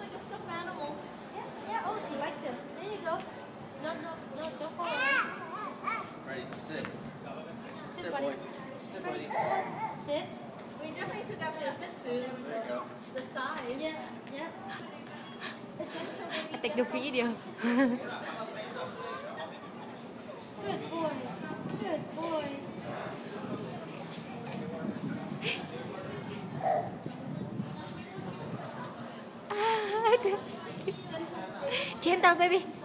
like a stuffed animal. Yeah. Oh, she likes it. There you go. No, don't fall away. Ready, sit. Sit, buddy. Sit, buddy. Sit. We definitely took after a Shih Tzu. There you go. The size. Yeah. Take the video. Good boy. Good boy. Gentle, baby.